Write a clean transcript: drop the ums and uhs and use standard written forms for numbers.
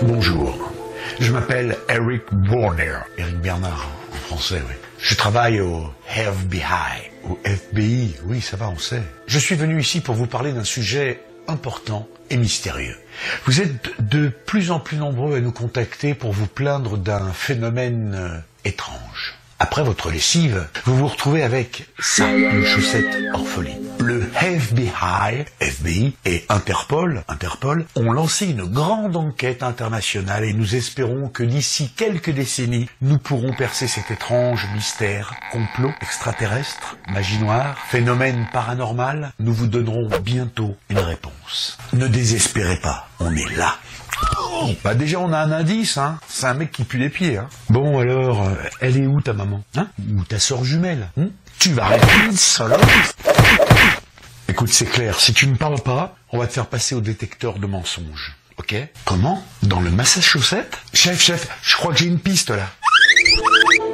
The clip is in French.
Bonjour, je m'appelle Eric Warner, Eric Bernard en français, oui. Je travaille au FBI. Au FBI, oui, ça va, on sait. Je suis venu ici pour vous parler d'un sujet important et mystérieux. Vous êtes de plus en plus nombreux à nous contacter pour vous plaindre d'un phénomène étrange. Après votre lessive, vous vous retrouvez avec ça, une chaussette orpheline. Le FBI et Interpol ont lancé une grande enquête internationale et nous espérons que d'ici quelques décennies, nous pourrons percer cet étrange mystère, complot extraterrestre, magie noire, phénomène paranormal. Nous vous donnerons bientôt une réponse. Ne désespérez pas, on est là. Bah déjà on a un indice, hein. C'est un mec qui pue les pieds, hein. Bon alors, elle est où ta maman, hein? Ou ta sœur jumelle, hein? Tu vas répondre, salope. Écoute, c'est clair, si tu ne parles pas, on va te faire passer au détecteur de mensonges, ok? Comment? Dans le Massachusetts? Chef, je crois que j'ai une piste là.